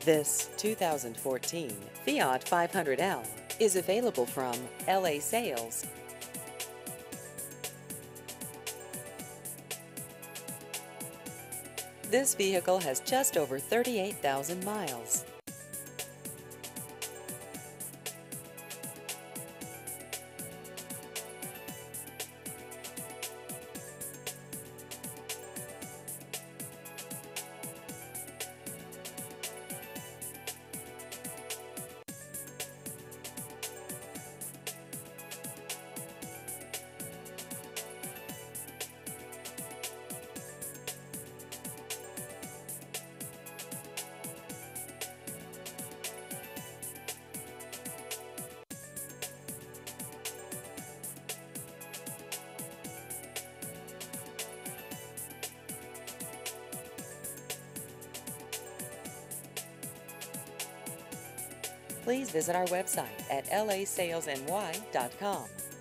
This 2014 Fiat 500L is available from LA Sales. This vehicle has just over 38,000 miles. Please visit our website at lasalesny.com.